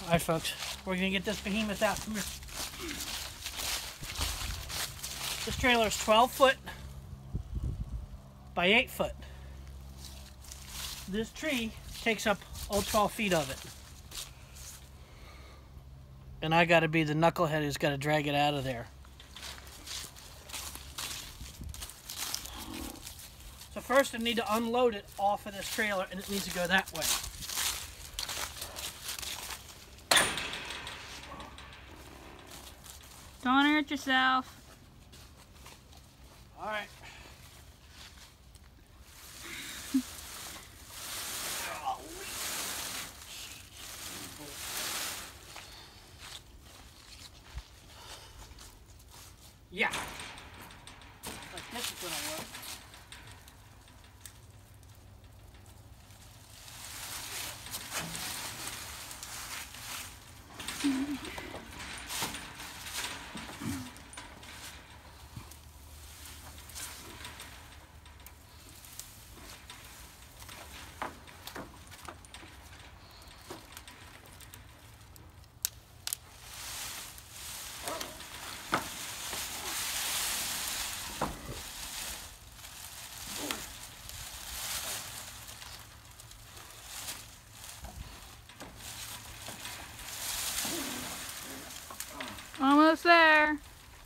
Alright folks, we're gonna get this behemoth out. Come here. This trailer is 12 foot by 8 foot. This tree takes up all 12 feet of it. And I gotta be the knucklehead who's gotta drag it out of there. So first I need to unload it off of this trailer, and it needs to go that way. Don't hurt yourself. All right. Yeah. Like this is gonna work. Almost there.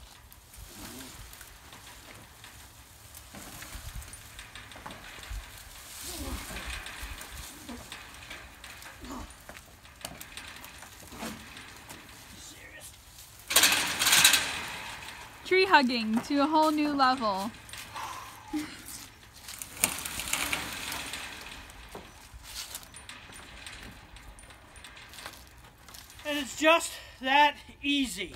Tree hugging to a whole new level. And it's just that easy.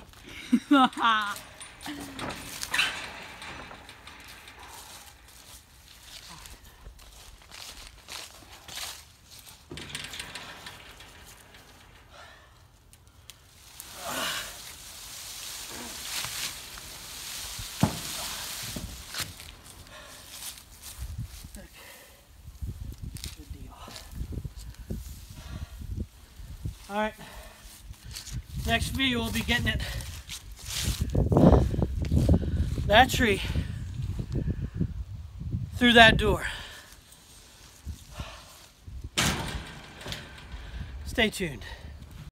Good deal. All right. Next video we'll be getting it, that tree, through that door. Stay tuned.